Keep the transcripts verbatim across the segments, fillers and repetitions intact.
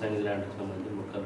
ముసంగి ల్యాండ్కి సంబంధించి మొక్కలు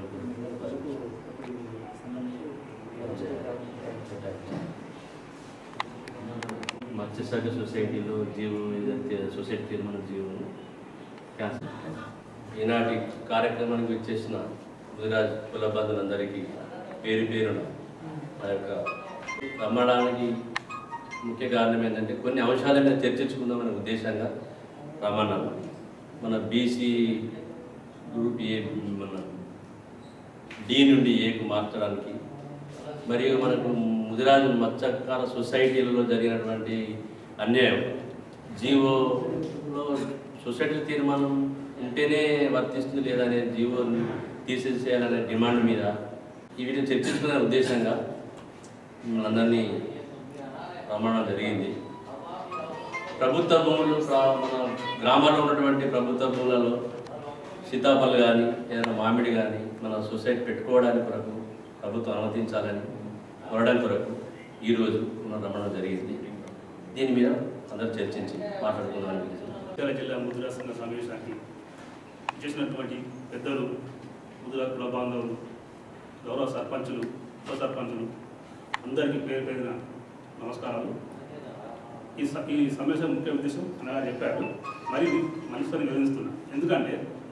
మత్స్యశాఖ సొసైటీలో జీవో ఏదైతే సొసైటీ తీర్మాన జీవో క్యాన్సర్. ఈనాటి కార్యక్రమానికి వచ్చేసిన ముదిరాజ్ కుల బంధువులందరికీ పేరు పేరున ఆ యొక్క రమ్మడానికి ముఖ్య కారణం ఏంటంటే కొన్ని అంశాల మీద చర్చించుకుందామనే ఉద్దేశంగా రమ్మన్నాను. మన బీసీ గ్రూప్ ఏ మన డి నుండి ఏకు మార్చడానికి, మరియు మనకు ముదిరాజు మత్స్యకార సొసైటీలలో జరిగినటువంటి అన్యాయం, జీవోలో సొసైటీ తీర్మానం ఉంటేనే వర్తిస్తుంది లేదనే జీవోని తీసేసేయాలనే డిమాండ్ మీద వీటిని చర్చించుకునే ఉద్దేశంగా అందరినీ రమ్మడం జరిగింది. ప్రభుత్వ భూములు మన గ్రామాల్లో ఉన్నటువంటి ప్రభుత్వ భూములలో సీతాఫలం కానీ ఏదైనా మామిడి కానీ మన సొసైటీ పెట్టుకోవడానికి కొరకు ప్రభుత్వం అనుమతించాలని కోరడానికి కొరకు ఈరోజు మనం రమ్మడం జరిగింది. దీని మీద అందరూ చర్చించి మాట్లాడుకుందామని మంచిర్యాల జిల్లా ముదిరాజ్ సంఘ సమావేశానికి చేసినటువంటి పెద్దలు, ముదిరాజ్ కుల బాంధవులు, గౌరవ సర్పంచులు, ఉప సర్పంచులు అందరికీ పేరు పేరున నమస్కారాలు. ఈ ఈ సమావేశం ముఖ్య ఉద్దేశం అనగా చెప్పారు, మరి మనసుని వివరిస్తున్నా. ఎందుకంటే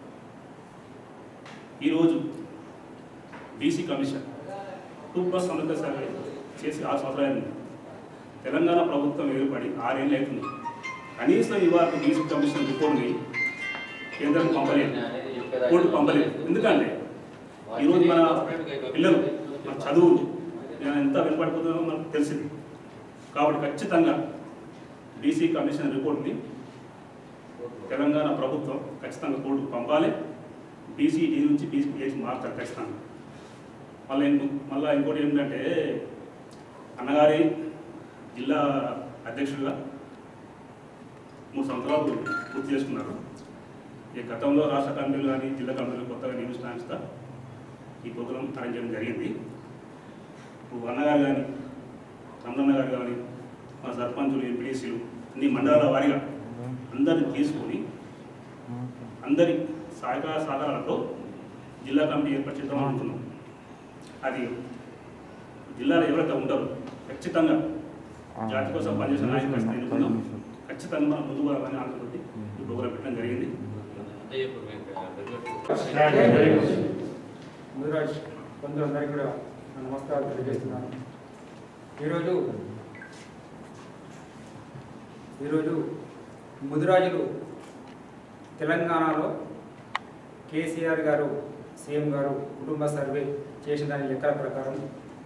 ఈరోజు బీసీ కమిషన్ టూ ప్లస్ సమగ్ర సర్వే చేసి ఆరు సంవత్సరాలు తెలంగాణ ప్రభుత్వం ఏర్పడి ఆరేళ్ళు అవుతుంది. కనీసం ఇవాళ బీసీ కమిషన్ రిపోర్ట్ని కేంద్రం పంపలేదు, కోర్టు పంపలేదు. ఎందుకంటే ఈరోజు మన పిల్లలు మన చదువు ఎంత వెనుపడిపోతుందో మనకు తెలిసింది. కాబట్టి ఖచ్చితంగా బీసీ కమిషన్ రిపోర్ట్ని తెలంగాణ ప్రభుత్వం ఖచ్చితంగా కోర్టుకు పంపాలి. బీసీ డి నుంచి బీసీ చేసి మార్చాలి ఖచ్చితంగా. మళ్ళీ మళ్ళీ ఇంకోటి ఏంటంటే, అన్నగారి జిల్లా అధ్యక్షుడిగా మూడు సంవత్సరాలు పూర్తి చేసుకున్నారు. ఈ గతంలో రాష్ట్ర కమిటీలు కానీ జిల్లా కమిటీలు కొత్తగా నియమించడానికి ఈ ప్రోగ్రాం అరేంజ్ చేయడం జరిగింది. ఇప్పుడు అన్నగారు కానీ చంద్రన్న గారు కానీ మన సర్పంచులు, ఎంపీడీసీలు అన్ని మండలాల వారీగా అందరిని తీసుకొని అందరి సహకార సహకారాలతో జిల్లా కమిటీ ఏర్పాటు చేద్దాం అనుకున్నాం. అది జిల్లాలో ఎవరైతే ఉంటారో ఖచ్చితంగా జాతి కోసం పనిచేసిన నాయకులు ఎన్నుకున్నాం. ఖచ్చితంగా మనం ముందుకు రావాలని ఆలోచనతోటి ఈ ప్రోగ్రాం పెట్టడం జరిగింది. ముదిరాజ్ బంధువులందరికీ కూడా నమస్కారాలు తెలియజేస్తున్నాను. ఈరోజు ఈరోజు ముదిరాజులు తెలంగాణలో కేసీఆర్ గారు సీఎం గారు కుటుంబ సర్వే చేసిన దాని లెక్కల ప్రకారం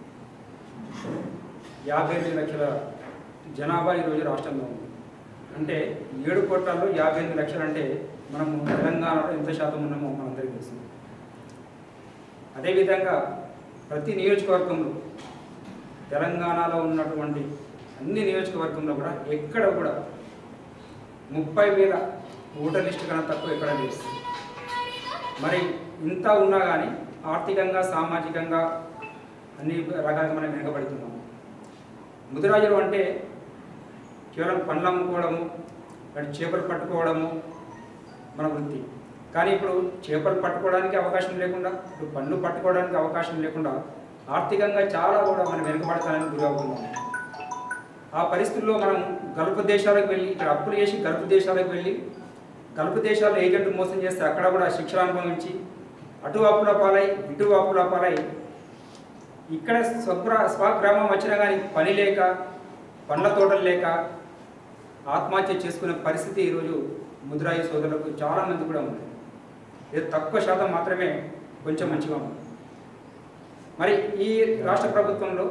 యాభై ఎనిమిది లక్షల జనాభా ఈరోజు రాష్ట్రంలో ఉంది. అంటే ఏడు కోట్లలో యాభై ఎనిమిది లక్షలు అంటే మనము తెలంగాణలో ఎంత శాతం ఉన్నామో మనందరికీ తెలుస్తుంది. అదేవిధంగా ప్రతి నియోజకవర్గంలో తెలంగాణలో ఉన్నటువంటి అన్ని నియోజకవర్గంలో కూడా ఎక్కడ కూడా ముప్పై వేల ఓటర్ లిస్టు కన్నా తక్కువ ఎక్కడ లేదు. మరి ఇంత ఉన్నా కానీ ఆర్థికంగా సామాజికంగా అన్ని రకాలుగా మనం వెనుకబడుతున్నాము. ముదిరాజులు అంటే కేవలం పండ్లు అమ్ముకోవడము, అంటే చేపలు పట్టుకోవడము మన వృత్తి. కానీ ఇప్పుడు చేపలు పట్టుకోవడానికి అవకాశం లేకుండా, ఇప్పుడు పండ్లు పట్టుకోవడానికి అవకాశం లేకుండా ఆర్థికంగా చాలా కూడా మనం వెనుకబడతానని గురవుతున్నాము. ఆ పరిస్థితుల్లో మనం గల్ఫ్ దేశాలకు వెళ్ళి, ఇక్కడ అప్పులు చేసి గల్ఫ్ దేశాలకు వెళ్ళి గల్ఫ్ దేశాల్లో ఏజెంట్ మోసం చేస్తే అక్కడ కూడా శిక్షణ అనుభవించి అటు అప్పుల పాలై ఇటు అప్పుల పాలై ఇక్కడ స్వగ్రా స్వగ్రామం వచ్చినా కానీ పని లేక, పండ్ల తోటలు లేక ఆత్మహత్య చేసుకునే పరిస్థితి ఈరోజు ముదిరాజు సోదరులకు చాలామంది కూడా ఉంది. ఇది తక్కువ శాతం మాత్రమే కొంచెం మంచిగా ఉంది. మరి ఈ రాష్ట్ర ప్రభుత్వంలో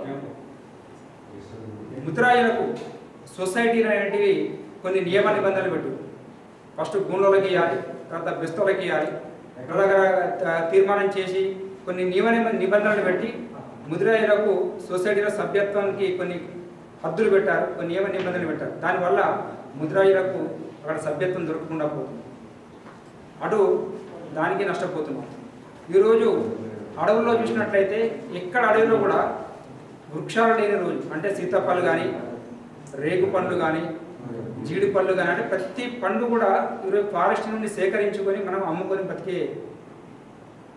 ముదిరాజులకు సొసైటీలు అనేటివి కొన్ని నియమ నిబంధనలు పెట్టు. ఫస్ట్ భూములకి ఇవ్వాలి, తర్వాత బెస్తోలకి ఇవ్వాలి, అలాగా తీర్మానం చేసి కొన్ని నియమ నిబంధనలు పెట్టి ముదిరాజులకు సొసైటీలో సభ్యత్వానికి కొన్ని హద్దులు పెట్టారు, కొన్ని నియమ నిబంధనలు పెట్టారు. దానివల్ల ముదిరాజులకు అక్కడ సభ్యత్వం దొరకకుండా పోతుంది, అటు దానికి నష్టపోతున్నాం. ఈరోజు అడవుల్లో చూసినట్లయితే ఎక్కడ అడవిలో కూడా వృక్షాలు లేని రోజు, అంటే సీతాఫలం కానీ రేగు పండ్లు కానీ జీడి పళ్ళు కానీ, అంటే ప్రతి పండు కూడా ఈరోజు ఫారెస్ట్ నుండి సేకరించుకొని మనం అమ్ముకొని బతికే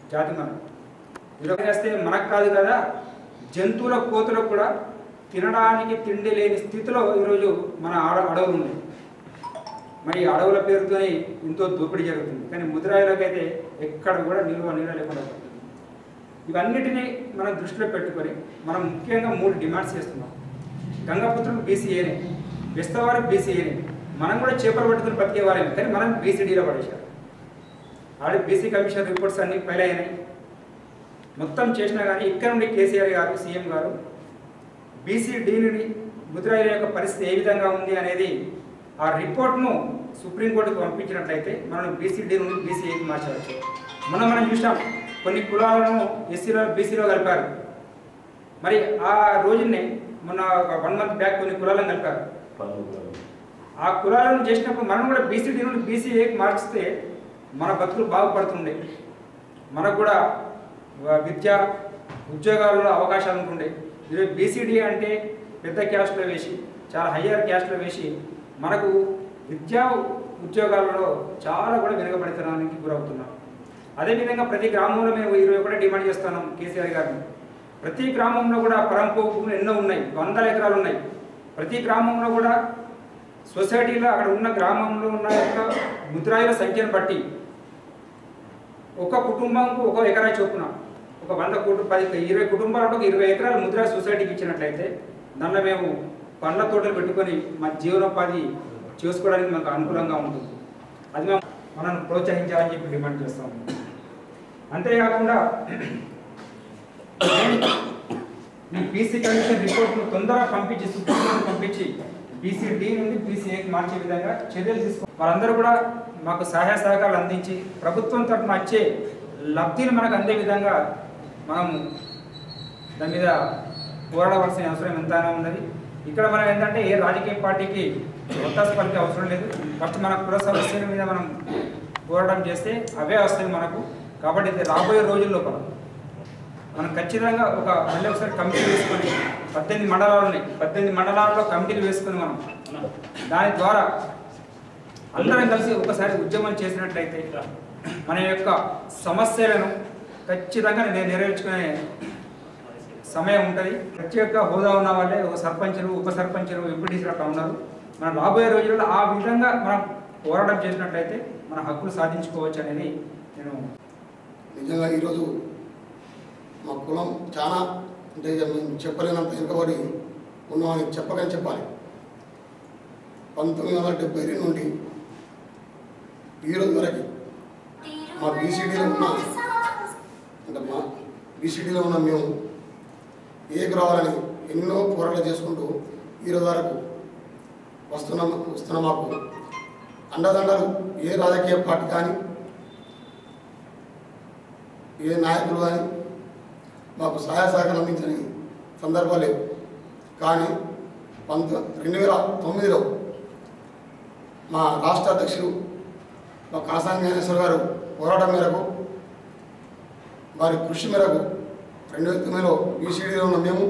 జాతి మనం విరోధం చేస్తే మనకు కాదు కదా, జంతువుల కోతులకు కూడా తినడానికి తిండి లేని స్థితిలో ఈరోజు మన ఆడ అడవులు ఉన్నాయి. మరి అడవుల పేరుతోనే ఎంతో దోపిడీ జరుగుతుంది, కానీ ముదిరాయిలోకి అయితే ఎక్కడ కూడా నిల్వ నీడ లేకుండా పోతుంది. ఇవన్నిటినీ మనం దృష్టిలో పెట్టుకొని మనం ముఖ్యంగా మూడు డిమాండ్స్ చేస్తున్నాం. గంగపుత్రులు బీసీఏనే, బెస్తవారు బీసీఏనే, మనం కూడా చేపలు పట్టుకుని బతికేవారేమో, కానీ మనం బీసీడీలో పడేశారు. ఆల్రెడీ బీసీ కమిషన్ రిపోర్ట్స్ అన్నీ ఫైల్ అయినాయి. మొత్తం చేసినా కానీ ఇక్కడ నుండి కేసీఆర్ గారు సీఎం గారు బీసీడీని ముదిరాయిల యొక్క పరిస్థితి ఏ విధంగా ఉంది అనేది ఆ రిపోర్ట్ను సుప్రీంకోర్టుకు పంపించినట్లయితే మనం బీసీడీ నుండి బీసీఏకి మార్చవచ్చు. మొన్న మనం చూసాం కొన్ని కులాలను ఎస్సీలో బీసీలో కలిపారు. మరి ఆ రోజునే మొన్న వన్ మంత్ బ్యాక్ కొన్ని కులాలను కలిపారు. ఆ కులాలను చేసినప్పుడు మనం కూడా బీసీడీ నుండి బీసీఏకి మార్చితే మన బతుకులు బాగుపడుతుండే, మనకు కూడా విద్య ఉద్యోగాలలో అవకాశాలు ఉంటుండే. ఈరోజు బీసీడీ అంటే పెద్ద క్యాస్ట్లో వేసి చాలా హయ్యర్ క్యాస్ట్లో వేసి మనకు విద్యా ఉద్యోగాలలో చాలా కూడా వెనుకబడతానికి గురవుతున్నాం. అదేవిధంగా ప్రతి గ్రామంలో మేము ఇరవై ఒకటి డిమాండ్ చేస్తున్నాం కేసీఆర్ గారిని. ప్రతి గ్రామంలో కూడా పరంపో భూములు ఎన్నో ఉన్నాయి, వందల ఎకరాలు ఉన్నాయి. ప్రతి గ్రామంలో కూడా సొసైటీలో అక్కడ ఉన్న గ్రామంలో ఉన్న యొక్క ముద్రాయిల సంఖ్యను బట్టి ఒక కుటుంబంకు ఒక ఎకరా చొప్పున ఒక వంద కుటుంబ పది ఇరవై కుటుంబాలకు ఒక ఇరవై ఎకరాలు ముద్రాయి సొసైటీకి ఇచ్చినట్లయితే దానిలో మేము పండ్ల తోటలు పెట్టుకొని మా జీవనోపాధి చేసుకోవడానికి మాకు అనుకూలంగా ఉంటుంది. అది మేము మనం ప్రోత్సహించాలని చెప్పి డిమాండ్ చేస్తాము. అంతేకాకుండా ఈ బీసీ కమిషన్ రిపోర్ట్ను తొందరగా పంపించి సుప్రీంకోర్టు పంపించి బీసీడీ నుండి బీసీఏకి మార్చే విధంగా చర్యలు తీసుకో వాళ్ళందరూ కూడా మాకు సహాయ సహకారాలు అందించి ప్రభుత్వం తరఫున వచ్చే లబ్ధిని మనకు అందే విధంగా మనం దాని మీద పోరాడవలసిన అవసరం ఎంతైనా ఉన్నది. ఇక్కడ మనం ఏంటంటే ఏ రాజకీయ పార్టీకి ఒత్తాస పలికే అవసరం లేదు. ఫస్ట్ మన కుల సమస్యల మీద మనం పోరాటం చేస్తే అవే వస్తాయి మనకు. కాబట్టి రాబోయే రోజుల్లో మనం ఖచ్చితంగా ఒక మళ్ళీ ఒకసారి కమిటీలు వేసుకొని పద్దెనిమిది మండలాలు ఉన్నాయి, పద్దెనిమిది మండలాల్లో కమిటీలు వేసుకొని మనం దాని ద్వారా అందరం కలిసి ఒకసారి ఉద్యమం చేసినట్లయితే మన యొక్క సమస్యలను ఖచ్చితంగా నెరవేర్చుకునే సమయం ఉంటుంది. ప్రత్యేక హోదా ఉన్న వాళ్ళే ఒక సర్పంచులు ఉప సర్పంచులు ఎంపీటీసీలు అట్లా ఉన్నారు. మనం రాబోయే రోజుల్లో ఆ విధంగా మనం పోరాటం చేసినట్లయితే మన హక్కులు సాధించుకోవచ్చు అనేది నేను నిజంగా ఈరోజు మా కులం చాలా అంటే మేము చెప్పలేనంత వెనుకబడి ఉన్నామని చెప్పకని చెప్పాలి. పంతొమ్మిది వందల డెబ్బై రెండు నుండి ఈరోజు వరకు మా బీసీడీలో ఉన్న అంటే మా బీసీడీలో ఉన్న మేము ఏకు రావాలని ఎన్నో పోరాటాలు చేసుకుంటూ ఈరోజు వరకు వస్తున్నాం వస్తున్న మాకు అండదండలు ఏ రాజకీయ పార్టీ కానీ ఏ నాయకులు కానీ మాకు సహాయ సహకారం అందించని సందర్భాలు లేవు. కానీ పంత రెండు వేల తొమ్మిదిలో మా రాష్ట్ర అధ్యక్షులు మా కాసాని జ్ఞానేశ్వర్ గారు పోరాటం మేరకు వారి కృషి మేరకు రెండు వేల తొమ్మిదిలో బీసీడీలో ఉన్న మేము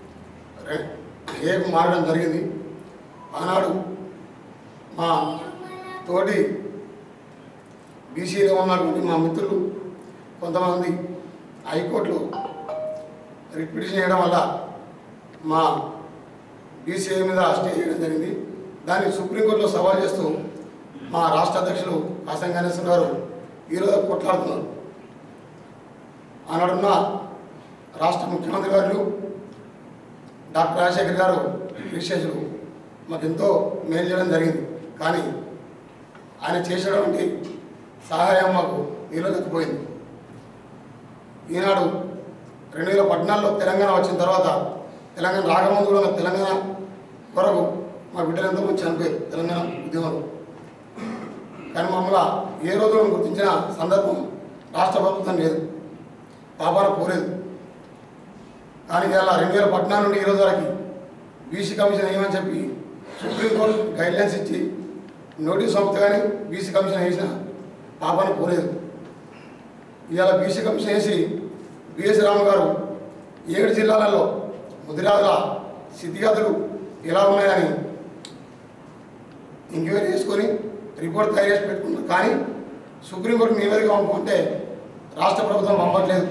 ఏకు మారడం జరిగింది. ఆనాడు మా తోటి బీసీలో ఉన్నటువంటి మా మిత్రులు కొంతమంది హైకోర్టులో రిట్ పిటిషన్ చేయడం వల్ల మా బీసీఏ మీద స్టే చేయడం జరిగింది. దాన్ని సుప్రీంకోర్టులో సవాల్ చేస్తూ మా రాష్ట్ర అధ్యక్షులు కాసం గణేశ్వర్ గారు ఈరోజు కొట్లాడుతున్నారు. ఆనాడున్న రాష్ట్ర ముఖ్యమంత్రి గారు డాక్టర్ రాజశేఖర్ గారు విశేషులు మాకు ఎంతో మేలు చేయడం జరిగింది. కానీ ఆయన చేసేటువంటి సహాయం మాకు నిలదొక్కిపోయింది. ఈనాడు రెండు వేల పద్నాలుగులో తెలంగాణ వచ్చిన తర్వాత తెలంగాణ రాకముందు కూడా తెలంగాణ కొరకు మా బిడ్డలు ఎంతోమంది చనిపోయారు తెలంగాణ ఉద్యమంలో. కానీ మమ్మల్ని ఏ రోజు గుర్తించిన సందర్భం రాష్ట్ర ప్రభుత్వం లేదు, పాపాన పోలేదు. కానీ ఇలా రెండు వేల పద్నాలుగు నుండి ఈరోజు వరకు బీసీ కమిషన్ ఏమని చెప్పి సుప్రీంకోర్టు గైడ్లైన్స్ ఇచ్చి నోటీస్ పంపితే కానీ బీసీ కమిషన్ వేసిన పాపాన పోలేదు. ఇవాళ బీసీ కమిషన్ వేసి బిఎస్ రాము గారు ఏడు జిల్లాలలో ముదిరాజుల స్థితిగతులు ఎలా ఉన్నాయని ఎంక్వైరీ చేసుకొని రిపోర్ట్ తయారు చేసి పెట్టుకున్నారు. కానీ సుప్రీంకోర్టు నివేదిక పంపంటే రాష్ట్ర ప్రభుత్వం పంపట్లేదు.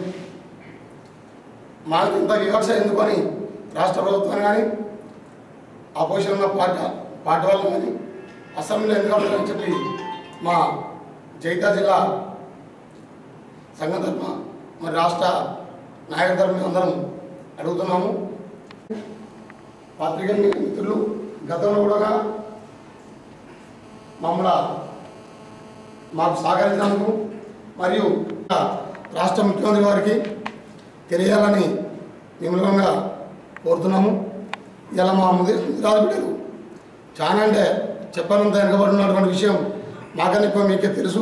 మాకు ఇంత వివక్ష ఎందుకని రాష్ట్ర ప్రభుత్వం కానీ అపోజిషన్ ఉన్న పార్టీ పార్టీ వాళ్ళు కానీ అసెంబ్లీలో ఎందుకు అవ్వాలని చెప్పి మా జైతా జిల్లా సంఘ ధర్మ మరి రాష్ట్ర నాయక ధర్మ అందరం అడుగుతున్నాము. పత్రికా మిత్రులు గతంలో కూడా మమ్మల్ని మాకు సహకరించినందుకు మరియు రాష్ట్ర ముఖ్యమంత్రి గారికి తెలియాలని నిమ్మలంగా కోరుతున్నాము. ఇలా మా ముదిరాజు బిడ్డలు చాలా అంటే చెప్పనంత వెనుకబడి ఉన్నటువంటి విషయం మాకన్నా ఎక్కువ మీకే తెలుసు.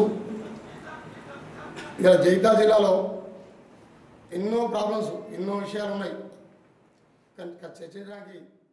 ఇలా జైతా జిల్లాలో ఎన్నో ప్రాబ్లమ్స్ ఎన్నో విషయాలు ఉన్నాయి కానీ చర్చించడానికి